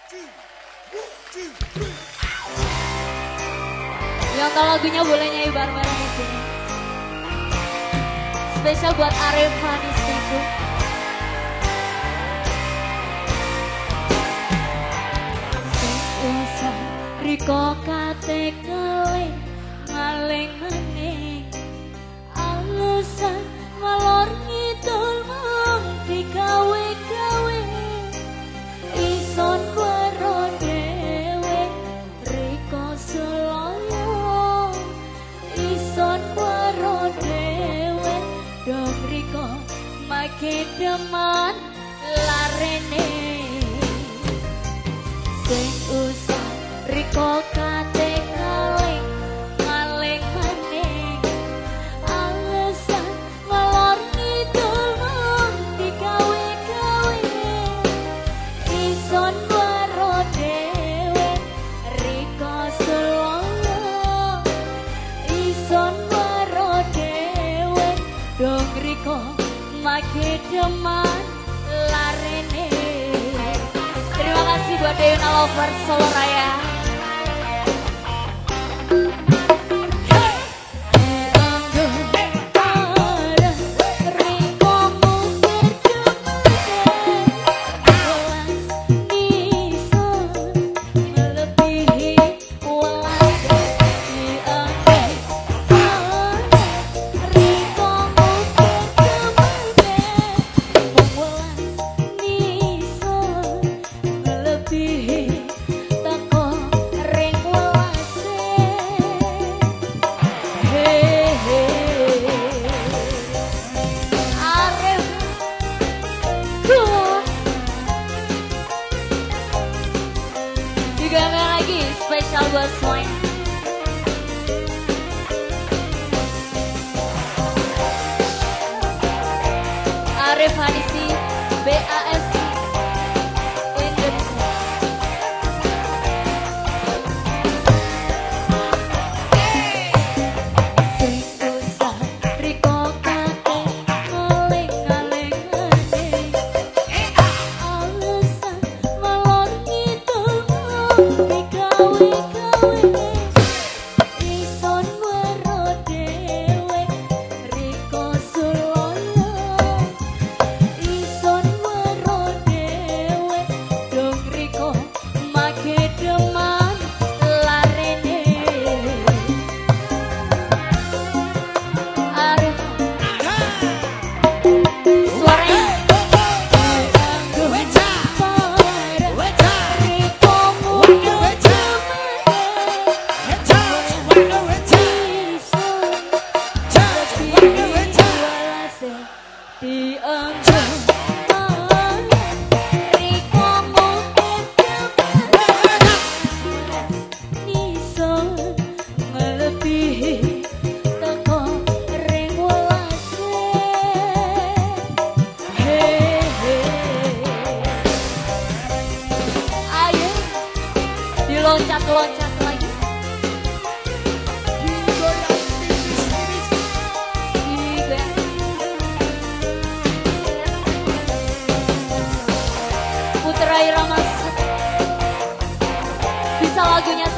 Yang tahu lagunya boleh nyanyi bareng-bareng di sini. Spesial buat Arif Hanistiku. Usah riko kate ngeling maling maning alasan malor ngidul mung digawe-gawe ison waro dewe riko seloyo ison waro dewe dong riko make deman larene sing usah riko kate ngeling maling maning alasan ngalor ngidul mung digawe-gawe ison waro dewe riko seloyo ison waro dewe dong riko make deman larene. Terima kasih buat Deuna Lovers Solo Raya. Digambar lagi spesial buat semuanya. Arif Hanisi BASI Indonesia. Sing usah riko kate ngeling-ngeling alasan malor ngidul digawe-gawe ison waro dewe riko seloyo ison waro dewe dong riko make deman larene. Arif suaranya loncat-loncat lagi. Putra Irama bisa lagunya